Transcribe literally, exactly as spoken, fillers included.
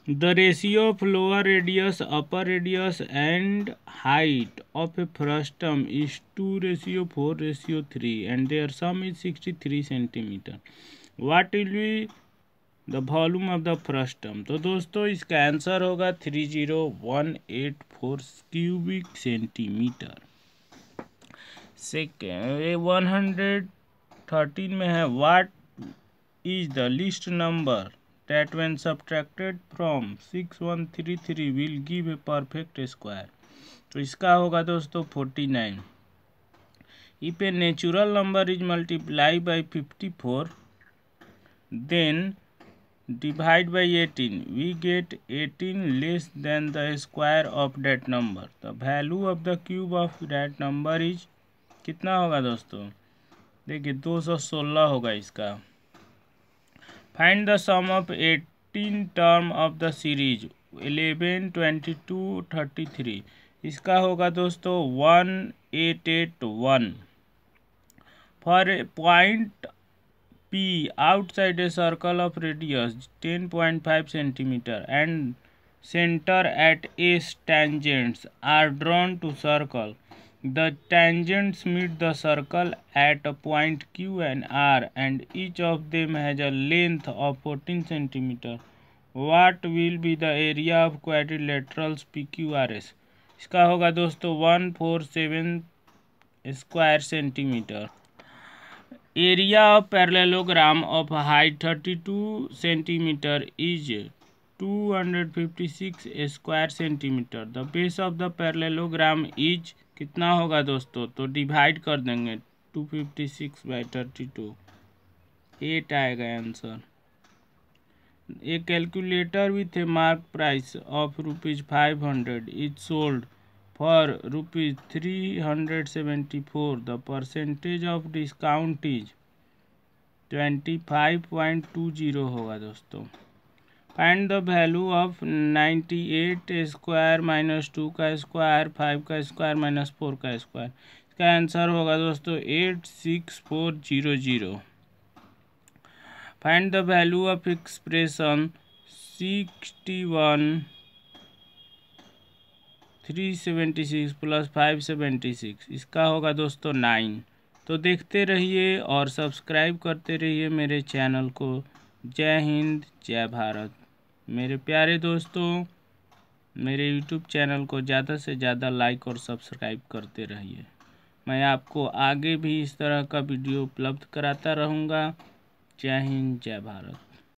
The ratio of lower radius, upper radius and height of a frustum is two ratio four ratio three and their sum is sixty-three centimeter. What will be the volume of the frustum? तो दोस्तों इसका answer होगा three zero one eight four cubic centimetre. Second one hundred thirteen में है, what is the least number that when subtracted from six one three three will give a perfect square? तो इसका होगा दोस्तों forty nine. If a natural number is multiplied by fifty four then divide by eighteen, we get eighteen less than the square of that number. The value of the cube of that number is कितना होगा दोस्तों? देखिए दो सौ सोलह होगा इसका। Find the sum of eighteen term of the series eleven, twenty-two, thirty-three. इसका होगा दोस्तों one eight eight one. For a point P outside a circle of radius ten point five centimeter and center at S tangents are drawn to circle. The tangents meet the circle at a point Q and R and each of them has a length of fourteen centimeter. What will be the area of quadrilaterals P Q R S? इसका होगा दोस्तों one four seven square centimetre. Area of parallelogram of height thirty-two centimeter is two hundred fifty-six square centimeter. The base of the parallelogram is कितना होगा दोस्तों? तो divide कर देंगे two fifty six by thirty two, eight आएगा answer. A calculator with a mark price of rupees five hundred is sold for rupees three hundred seventy four. The percentage of discount is twenty five point two zero होगा दोस्तों। Find the value of ninety eight square minus two का square, five का square minus four का square. इसका answer होगा दोस्तों eight six four zero zero. Find the value of expression sixty one three seventy six plus five seventy six. इसका होगा दोस्तों nine. तो देखते रहिए और सब्सक्राइब करते रहिए मेरे चैनल को। जय हिंद, जय भारत। मेरे प्यारे दोस्तों, मेरे यूट्यूब चैनल को ज़्यादा से ज़्यादा लाइक और सब्सक्राइब करते रहिए। मैं आपको आगे भी इस तरह का वीडियो उपलब्ध कराता रहूँगा। जय हिंद, जय भारत।